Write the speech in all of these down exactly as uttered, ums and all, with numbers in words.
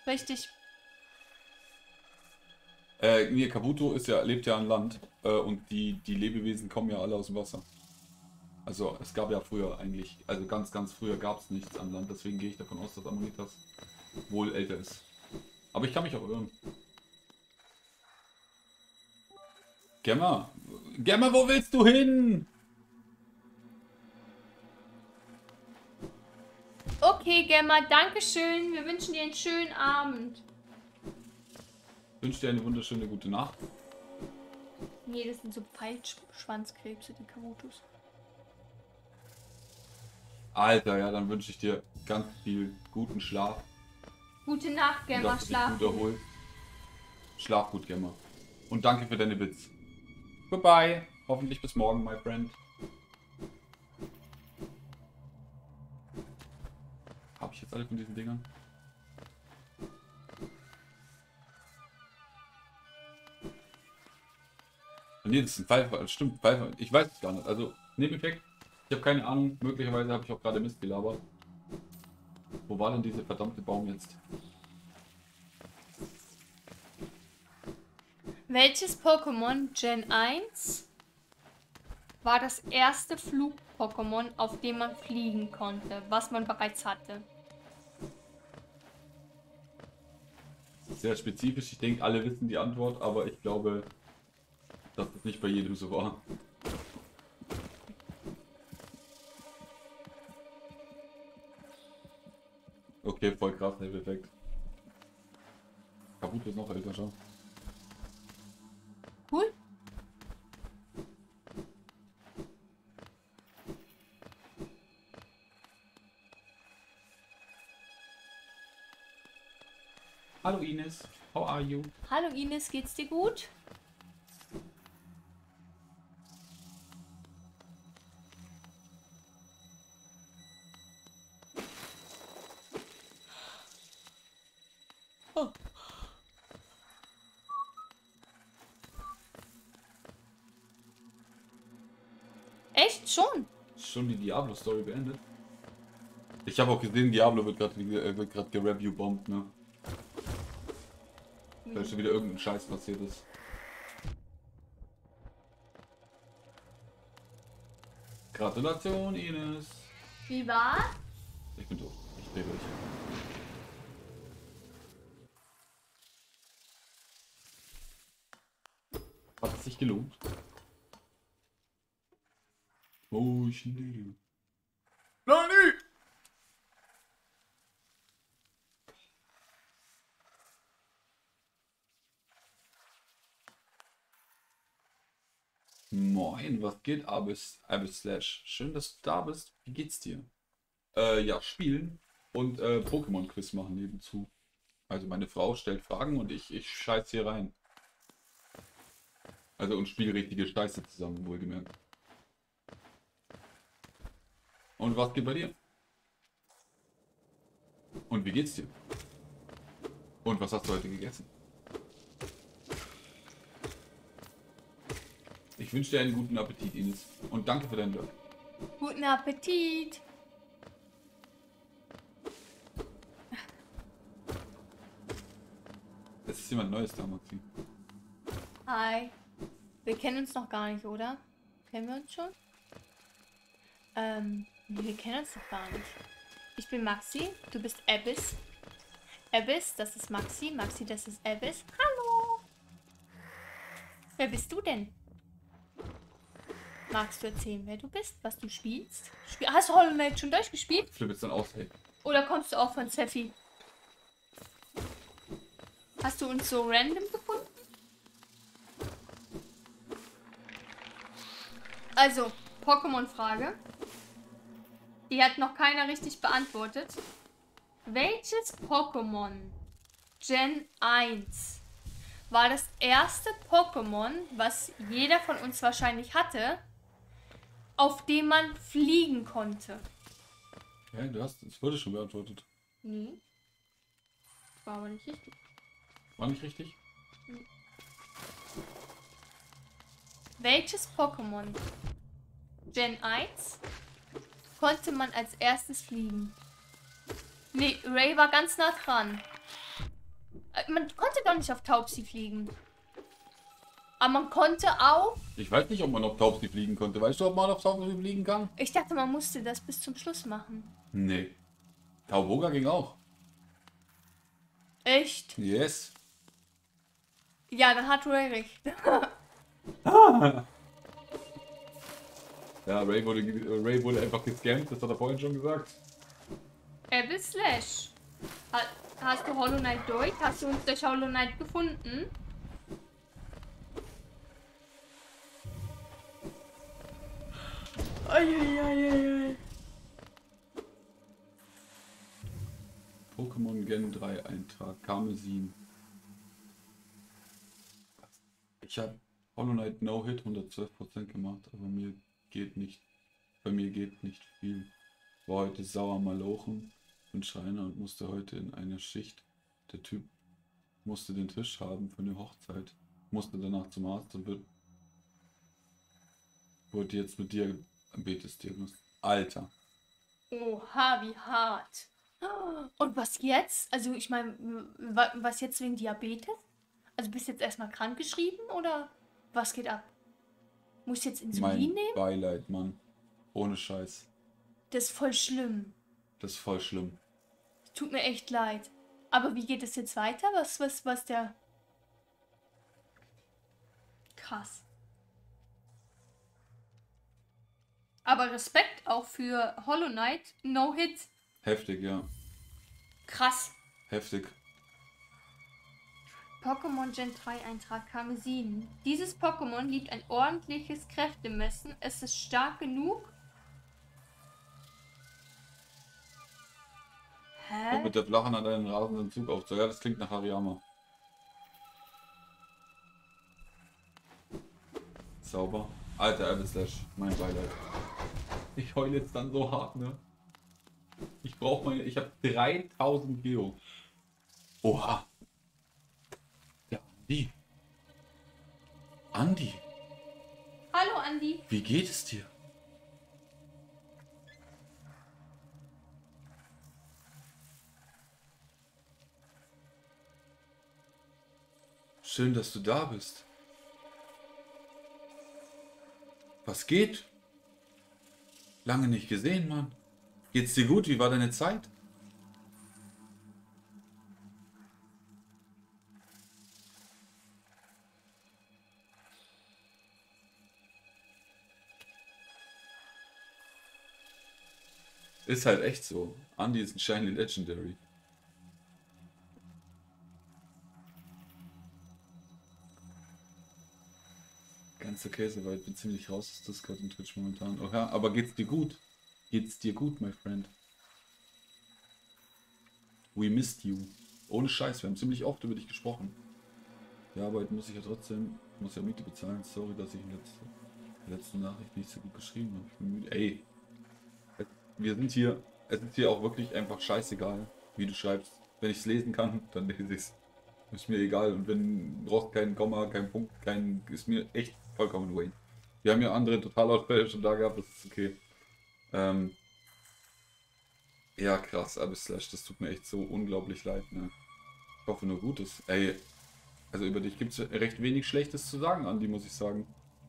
Richtig. Äh, nee, Kabuto ist ja, lebt ja an Land. Äh, und die, die Lebewesen kommen ja alle aus dem Wasser. Also es gab ja früher eigentlich, also ganz, ganz früher gab es nichts an Land. Deswegen gehe ich davon aus, dass Amonitas wohl älter ist. Aber ich kann mich auch irren. Gemma, Gemma, wo willst du hin? Okay, Gemma, danke schön. Wir wünschen dir einen schönen Abend. Ich wünsche dir eine wunderschöne gute Nacht. Nee, das sind so Pfeilschwanzkrebse, die Kabutos. Alter, ja, dann wünsche ich dir ganz viel guten Schlaf. Gute Nacht, Gemma. Dass du dich Schlaf gut gut. erholst. Schlaf gut, Gemma. Und danke für deine Bits. Goodbye. Hoffentlich bis morgen, my friend. Habe ich jetzt alle von diesen Dingern? Nee, das ist ein Pfeifer. Stimmt, Pfeifer. Ich weiß es gar nicht. Also, Nebeneffekt. Ich habe keine Ahnung. Möglicherweise habe ich auch gerade Mist gelabert. Wo war denn dieser verdammte Baum jetzt? Welches Pokémon Gen eins war das erste Flug-Pokémon, auf dem man fliegen konnte, was man bereits hatte? Sehr spezifisch. Ich denke, alle wissen die Antwort, aber ich glaube, dass das nicht bei jedem so war. Okay, voll krass, der Effekt. Kabuto ist noch älter schon. Cool. Hallo Ines, how are you? Hallo Ines, geht's dir gut? Oh. Echt schon? Schon die Diablo-Story beendet? Ich habe auch gesehen, Diablo wird gerade äh, wird gerade gereview-bombt, ne? Weil schon wieder irgendein Scheiß passiert ist. Gratulation, Ines! Wie war? Ich bin tot. Ich dreh durch. Hat es sich gelohnt? Oh, ich liebe. Nani! Moin, was geht, Abis, Abis Slash? Schön, dass du da bist. Wie geht's dir? Äh, ja, spielen und äh, Pokémon-Quiz machen nebenzu. Also meine Frau stellt Fragen und ich, ich scheiß hier rein. Also und spiele richtige Scheiße zusammen, wohlgemerkt. Und was geht bei dir? Und wie geht's dir? Und was hast du heute gegessen? Ich wünsche dir einen guten Appetit, Ines. Und danke für deinen Work. Guten Appetit. Es ist jemand Neues da, Maxi. Hi. Wir kennen uns noch gar nicht, oder? Kennen wir uns schon? Ähm, nee, wir kennen uns noch gar nicht. Ich bin Maxi, du bist Abyss. Abyss, das ist Maxi. Maxi, das ist Abyss. Hallo! Wer bist du denn? Magst du erzählen, wer du bist, was du spielst? Spiel Hast du Hollow Knight schon durchgespielt? Flip jetzt dann aus, hey. Oder kommst du auch von Seffi? Hast du uns so random gefunden? Also, Pokémon-Frage. Die hat noch keiner richtig beantwortet. Welches Pokémon Gen eins war das erste Pokémon, was jeder von uns wahrscheinlich hatte, auf dem man fliegen konnte? Ja, du hast, es wurde schon beantwortet. Nee. War aber nicht richtig. War nicht richtig? Welches Pokémon Gen eins konnte man als erstes fliegen? Nee, Ray war ganz nah dran. Äh, Man konnte doch nicht auf Taubsi fliegen. Aber man konnte auch... Ich weiß nicht, ob man auf Taubsi fliegen konnte. Weißt du, ob man auf Taubsi fliegen kann? Ich dachte, man musste das bis zum Schluss machen. Nee. Tauboga ging auch. Echt? Yes. Ja, dann hat Ray recht. Ja, Ray wurde, Ray wurde einfach gescammt, das hat er vorhin schon gesagt. Abby Slash. Ha hast du Hollow Knight durch? Hast du uns durch Hollow Knight gefunden? Eieieiei. Pokémon Gen drei Eintrag, Karmesin. Ich habe Hollow Knight No Hit hundertzwölf Prozent gemacht, aber mir geht nicht, bei mir geht nicht viel. War heute sauer malochen, bin Schreiner und musste heute in einer Schicht. Der Typ musste den Tisch haben für eine Hochzeit, musste danach zum Arzt und wird wurde jetzt mit dir betest diagnostiziert. Alter. Oha, wie hart. Und was jetzt? Also ich meine, was jetzt wegen Diabetes? Also bist du jetzt erstmal krankgeschrieben oder was geht ab? Muss ich jetzt Insulin Mein nehmen? Beileid, Mann. Ohne Scheiß. Das ist voll schlimm. Das ist voll schlimm. Tut mir echt leid. Aber wie geht es jetzt weiter? Was, was, was der... Krass. Aber Respekt auch für Hollow Knight. No Hit. Heftig, ja. Krass. Heftig. Pokémon Gen drei Eintrag Karmesin. Dieses Pokémon liebt ein ordentliches Kräftemessen. Es ist stark genug. Hä? Und mit der flachen an deinen rasenden Zug auf. Ja, das klingt nach Hariyama. Sauber. Alter Abby Slash, mein Beileid. Ich heule jetzt dann so hart, ne? Ich brauche meine. Ich habe dreitausend Geo. Oha. Ja, Andi. Andi, Hallo Andi. wie geht es dir? Schön, dass du da bist. Was geht? Lange nicht gesehen, Mann. Geht's dir gut? Wie war deine Zeit? Ist halt echt so. Andy ist ein Shiny Legendary. Ganz okay, soweit. Bin ziemlich raus aus Discord und Twitch momentan. Oh ja, aber geht's dir gut? Geht's dir gut, my friend? We missed you. Ohne Scheiß, wir haben ziemlich oft über dich gesprochen. Die Arbeit muss ich ja trotzdem, muss ja Miete bezahlen. Sorry, dass ich in der letzten Nachricht nicht so gut geschrieben habe. Ich bin müde. Ey, wir sind hier, es ist hier auch wirklich einfach scheißegal, wie du schreibst. Wenn ich es lesen kann, dann lese ich es. Ist mir egal. Und wenn du brauchst keinen Komma, keinen Punkt, kein, ist mir echt vollkommen Wayne. Wir haben ja andere Totalausfälle schon da gehabt, das ist okay. Ähm, ja, krass, aber Slash, das tut mir echt so unglaublich leid, ne? Ich hoffe nur Gutes. Ey, also über dich gibt es recht wenig Schlechtes zu sagen, Andi, muss ich sagen.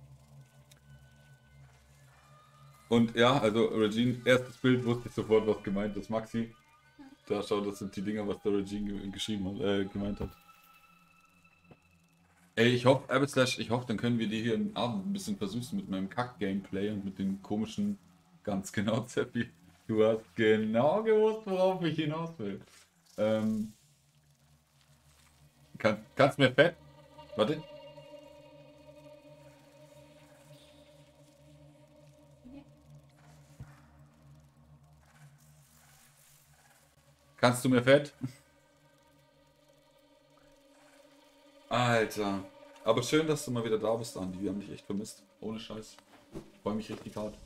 Und ja, also Regine, erstes Bild wusste ich sofort, was gemeint ist. Maxi, da schau, das sind die Dinger, was der Regine ge geschrieben hat, äh, gemeint hat. Ey, ich hoffe, Abby Slash, ich hoffe, dann können wir dir hier den Abend ein bisschen versüßen mit meinem Kack-Gameplay und mit den komischen, ganz genau, Zeppi. Du hast genau gewusst, worauf ich hinaus will. Ähm, kann, kannst du mir fett? Warte. Kannst du mir fett? Alter. Aber schön, dass du mal wieder da bist, Andi. Wir haben dich echt vermisst. Ohne Scheiß. Ich freue mich richtig hart.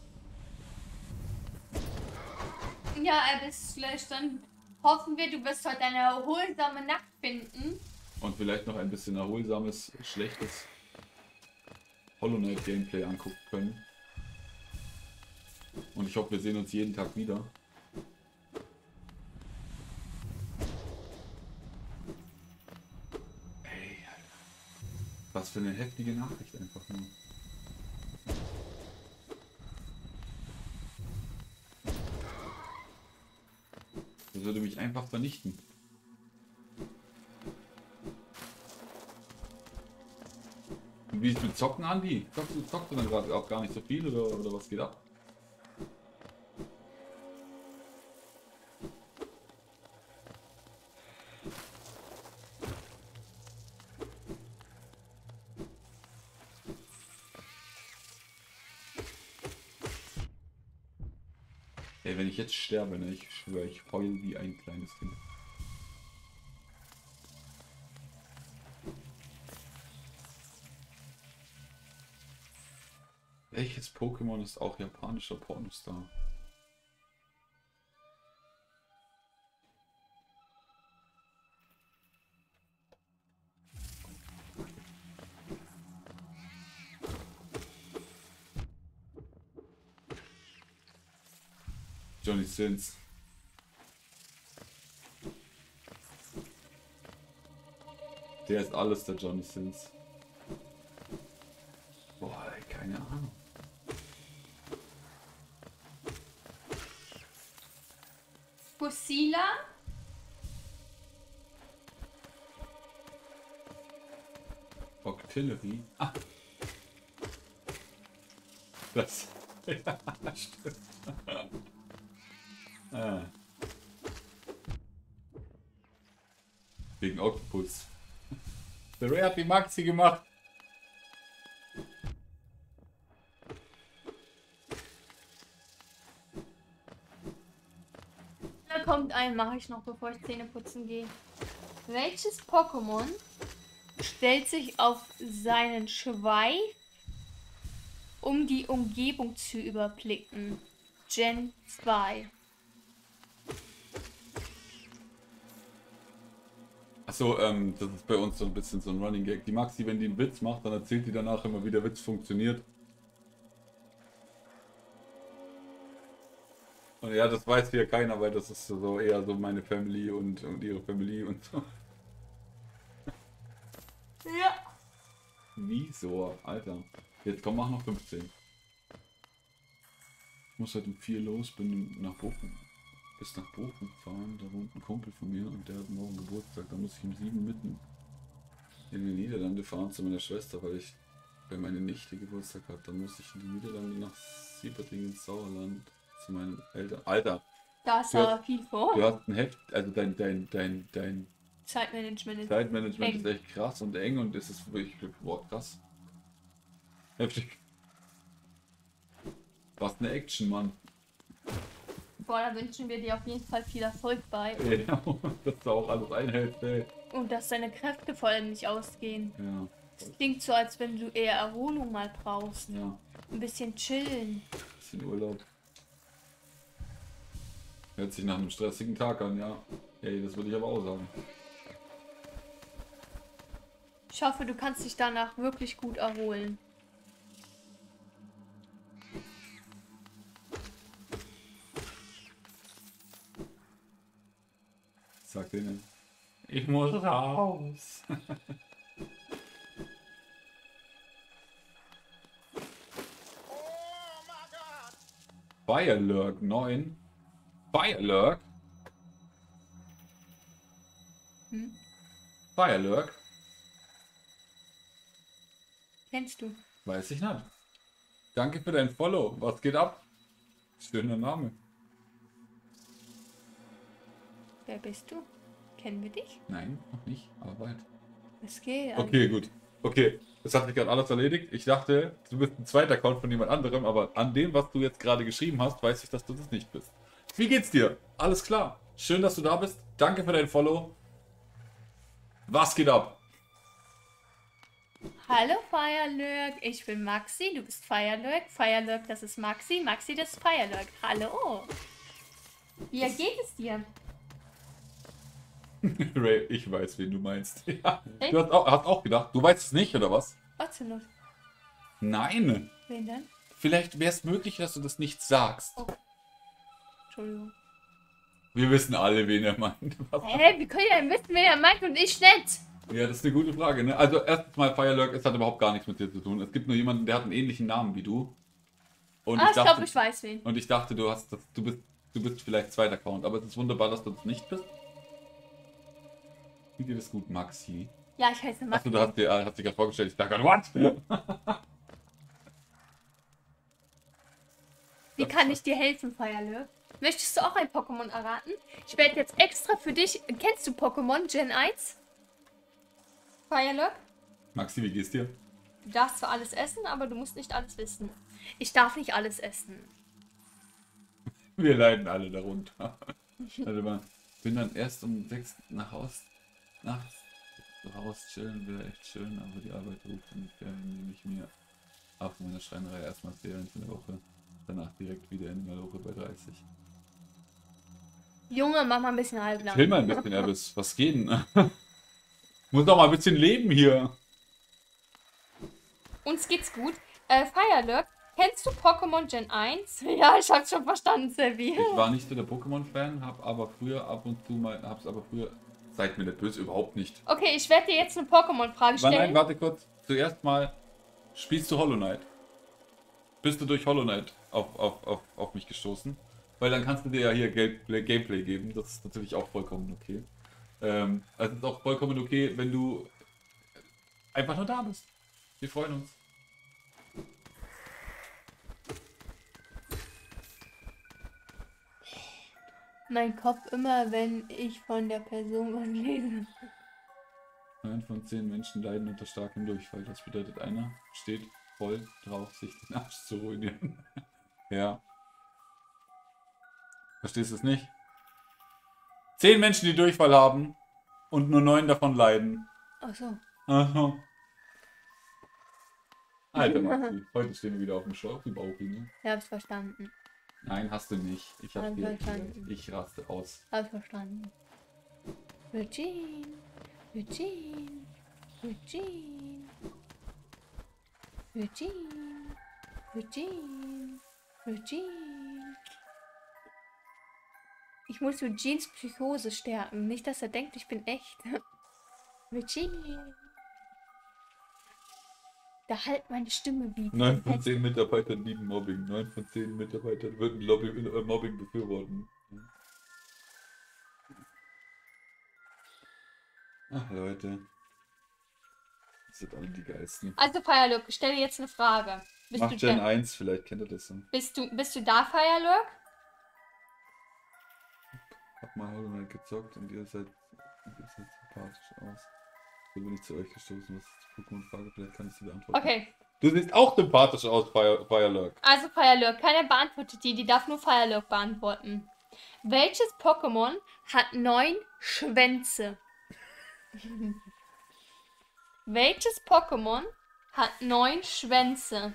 Ja, Abyss Slash, dann hoffen wir, du wirst heute eine erholsame Nacht finden. Und vielleicht noch ein bisschen erholsames, schlechtes Hollow Knight Gameplay angucken können. Und ich hoffe, wir sehen uns jeden Tag wieder. Was für eine heftige Nachricht einfach nur. Das würde mich einfach vernichten. Und wie ist mit Zocken, Andi? Zockst du, zockst du dann gerade auch gar nicht so viel oder, oder was geht ab? Ey, wenn ich jetzt sterbe, ne, ich schwöre, ich heul wie ein kleines Kind. Welches Pokémon ist auch japanischer Pornostar? Johnny Sins. Der ist alles der Johnny Sins. Boah, ey, keine Ahnung. Fusila? Octillery? Ah. Das. Ja, stimmt. Ah. Wegen Octopus. Der Ray hat die Maxi gemacht. Da kommt ein, mache ich noch, bevor ich Zähne putzen gehe. Welches Pokémon stellt sich auf seinen Schweif, um die Umgebung zu überblicken? Gen zwei. Achso, ähm, das ist bei uns so ein bisschen so ein Running Gag. Die Maxi, wenn die einen Witz macht, dann erzählt die danach immer, wie der Witz funktioniert. Und ja, das weiß hier keiner, weil das ist so eher so meine Family und, und ihre Family und so. Ja. Wieso? Alter. Jetzt komm, mach noch fünfzehn. Ich muss halt um vier los, bin nach Bochum. Bis nach Bochum fahren, da wohnt ein Kumpel von mir und der hat morgen Geburtstag. Da muss ich um sieben mitten in die Niederlande fahren zu meiner Schwester, weil ich, weil meine Nichte Geburtstag hat. Dann muss ich in die Niederlande nach Sieberding ins Sauerland zu meinen Eltern. Alter! Da ist du aber hast, viel vor. Du hast ein Heft, also dein, dein, dein, dein Zeitmanagement ist Zeitmanagement eng. ist echt krass und eng und es ist wirklich, boah, krass. Heftig. Was eine Action, Mann. Boah, da wünschen wir dir auf jeden Fall viel Erfolg bei. Ja, dass du auch alles einhältst, ey. Und dass deine Kräfte vor allem nicht ausgehen. Ja, Es klingt so, als wenn du eher Erholung mal brauchst. ja. Ein bisschen chillen. Bisschen Urlaub. Hört sich nach einem stressigen Tag an, ja. Ey, das würde ich aber auch sagen. Ich hoffe, du kannst dich danach wirklich gut erholen. Sag denen. Ich muss raus. Firelurk neun. Firelurk? Hm? Firelurk? Kennst du? Weiß ich nicht. Danke für dein Follow. Was geht ab? Schöner Name. Wer bist du? Kennen wir dich? Nein, noch nicht, aber bald. Es geht. Okay, gut. Okay, das hat sich gerade alles erledigt. Ich dachte, du bist ein zweiter Account von jemand anderem, aber an dem, was du jetzt gerade geschrieben hast, weiß ich, dass du das nicht bist. Wie geht's dir? Alles klar. Schön, dass du da bist. Danke für dein Follow. Was geht ab? Hallo Firelurk, ich bin Maxi, du bist Firelurk. Firelurk, das ist Maxi. Maxi, das ist Firelurk. Hallo. Wie geht es dir? Ray, ich weiß, wen du meinst. Ja. Echt? Du hast auch, hast auch gedacht, du weißt es nicht, oder was? Absolut. Nein. Wen denn? Vielleicht wäre es möglich, dass du das nicht sagst. Oh. Entschuldigung. Wir wissen alle, wen er meint. Was? Hä, wie könnt ihr denn wissen, wen er meint und ich nicht? Ja, das ist eine gute Frage, ne? Also erstens mal, Firelurk, es hat überhaupt gar nichts mit dir zu tun. Es gibt nur jemanden, der hat einen ähnlichen Namen wie du. Und Ah, ich ich dachte, glaube, ich weiß wen. und ich dachte, du hast das, du bist, du bist vielleicht zweiter Account, aber es ist wunderbar, dass du das nicht bist. Wie dir das gut, Maxi? Ja, ich heiße Max. Achso, du hast dir, äh, hast dich gerade vorgestellt, ich dachte, what? Wie kann ich dir helfen, Firelurk? Möchtest du auch ein Pokémon erraten? Ich werde jetzt extra für dich... Kennst du Pokémon Gen eins? Firelurk? Maxi, wie geht's dir? Du darfst zwar alles essen, aber du musst nicht alles wissen. Ich darf nicht alles essen. Wir leiden alle darunter. Warte mal, bin dann erst um sechs nach Haus, nachts raus chillen, wäre echt schön, aber die Arbeit ruft und dann nehme ich mir auf meiner Schreinerei erstmal Ferien für eine Woche. Danach direkt wieder in der Woche bei dreißig. Junge, mach mal ein bisschen halblang. Chill mal ein bisschen, Erbis. Was geht denn? Muss doch mal ein bisschen leben hier. Uns geht's gut. Äh, Firelurk, kennst du Pokémon Gen eins? Ja, ich hab's schon verstanden, Sevi. Ich war nicht so der Pokémon-Fan, hab aber früher ab und zu mal, hab's aber früher, seid mir nicht böse, überhaupt nicht. Okay, ich werde dir jetzt eine Pokémon-Frage Nein, stellen. nein, warte kurz. Zuerst mal, spielst du Hollow Knight? Bist du durch Hollow Knight auf, auf, auf, auf mich gestoßen? Weil dann kannst du dir ja hier Gameplay, Gameplay geben, das ist natürlich auch vollkommen okay. Ähm, also es ist auch vollkommen okay, wenn du einfach nur da bist. Wir freuen uns. Mein Kopf immer, wenn ich von der Person was lese. neun von zehn Menschen leiden unter starkem Durchfall. Das bedeutet, einer steht voll drauf, sich den Arsch zu ruinieren. Ja. Verstehst du es nicht? Zehn Menschen, die Durchfall haben und nur neun davon leiden. Achso. Aha. Alter Maxi, heute stehen wir wieder auf dem Show, auf dem Bauchi, ne? Ich hab's verstanden. Nein, hast du nicht. Ich hab Hab dir verstanden. ich raste aus. Hab's verstanden. Eugene. Eugene. Eugene. Eugene. Eugene. Eugene. Ich muss Eugenes Psychose stärken. Nicht, dass er denkt, ich bin echt. Eugene. Da halt meine Stimme bieten. neun von zehn Mitarbeitern lieben Mobbing. neun von zehn Mitarbeitern würden Lobby, äh, Mobbing befürworten. Ach Leute. Das sind alle die Geisten. Also Firelurk, ich stelle dir jetzt eine Frage. Bist Macht du Gen da, eins, vielleicht kennt ihr das so. bist du bist du da, Firelurk? Hab mal Hollow Knight gezockt und ihr seid, und ihr seid sympathisch aus. So bin ich zu euch gestoßen. Was ist die Pokémon-Frage? Vielleicht kann ich sie beantworten. Okay. Du siehst auch sympathisch aus, Fire, Firelurk. Also Firelurk, keiner beantwortet die, die darf nur Firelurk beantworten. Welches Pokémon hat neun Schwänze? Welches Pokémon hat neun Schwänze?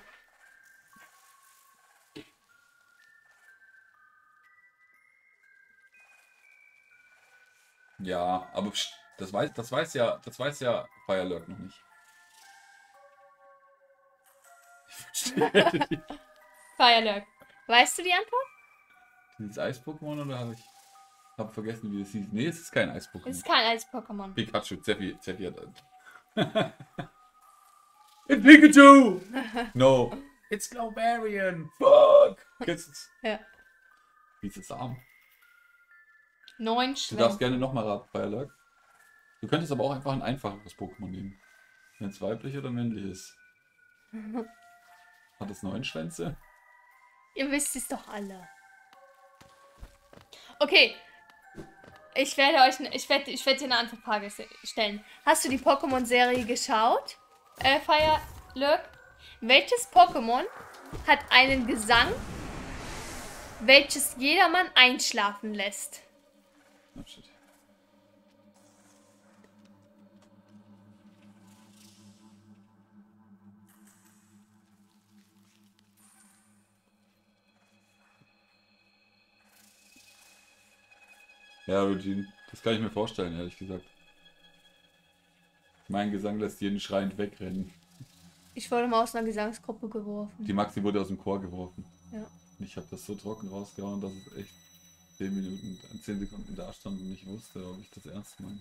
Ja, aber pst, das weiß, das weiß ja, das weiß ja Firelurk noch nicht. Ich verstehe nicht. Firelurk, weißt du die Antwort? Dieses Eis-Pokémon oder habe ich hab vergessen, wie es hieß? Nee, es ist kein Es Eis-Pokémon. ist kein Eis-Pokémon. Pikachu, Zeppi, Zeppi hat ein. It's Pikachu! No. It's Glowbarian. Fuck! Kennst du's? Ja. Wie ist es arm? Neun Du darfst Schwänze. gerne nochmal raten, Firelurk. Du könntest aber auch einfach ein einfacheres Pokémon nehmen. Wenn es weiblich oder männlich ist. Hat es neun Schwänze? Ihr wisst es doch alle. Okay. Ich werde euch, ne- ich werde, ich werde dir eine andere Frage se- stellen. Hast du die Pokémon-Serie geschaut? Äh, Firelurk? Welches Pokémon hat einen Gesang, welches jedermann einschlafen lässt? Oh, shit. Ja, Eugene, das kann ich mir vorstellen, ehrlich gesagt. Mein Gesang lässt jeden schreiend wegrennen. Ich wurde mal aus einer Gesangsgruppe geworfen. Die Maxi wurde aus dem Chor geworfen. Ja. Und ich habe das so trocken rausgehauen, dass es echt zehn Minuten, zehn Sekunden da stand und ich wusste, ob ich das ernst meine.